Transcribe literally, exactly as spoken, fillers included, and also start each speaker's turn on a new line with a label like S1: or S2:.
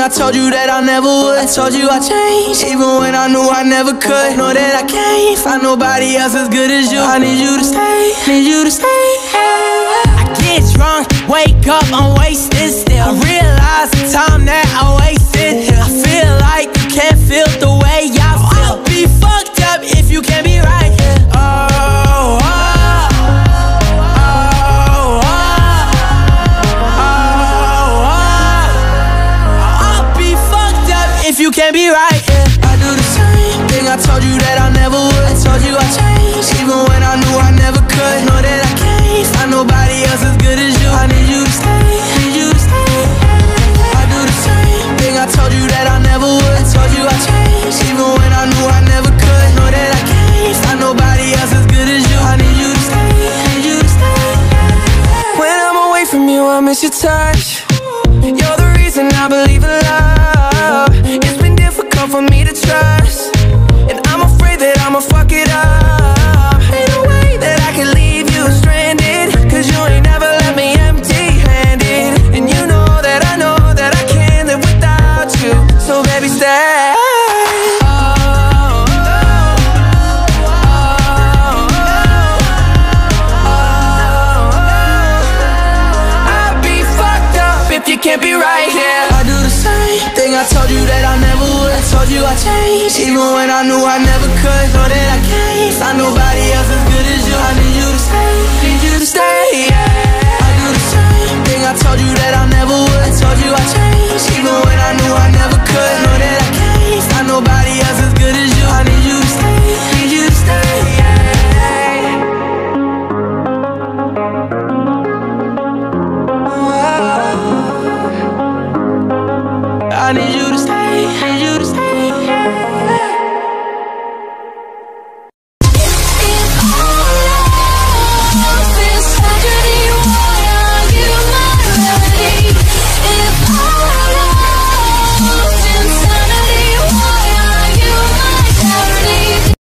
S1: I told you that I never would. I told you I changed, even when I knew I never could. Know that I can't find nobody else as good as you. I need you to stay, need you to stay. I get drunk, wake up, I'm wasted still. I realize the time that I wasted. I feel like you can't feel the way I feel. I'll be fucked up if you can't be right here. Oh, oh. If you can't be right, yeah. I do the same thing, I told you that I never would. I told you I changed, even when I knew I never could. Know that I can't find nobody else as good as you. I need you to stay, need you to stay. I do the same thing, I told you that I never would. I told you I changed, even when I knew I never could. Know that I can't find nobody else as good as you. I need you to stay, need you to stay. When I'm away from you, I miss your touch. You're the reason I believe in love. It's been difficult for me to trust, and I'm afraid that I'ma fuck it up. Ain't no way that I can leave you stranded, cause you ain't never left me empty-handed. And you know that I know that I can't live without you. So baby, stay. You can't be right here. I do the same thing, I told you that I never would. I told you I changed, even when I knew I never could. Know that I can't find nobody else as good as you. I need you to stay, need you to stay, yeah. I do the same thing, I told you that I never would. I told you I changed, even when I knew I never could. Know that I can't find nobody else as good as you. I need you to stay, need you to stay, yeah. I need you to stay, need you to stay.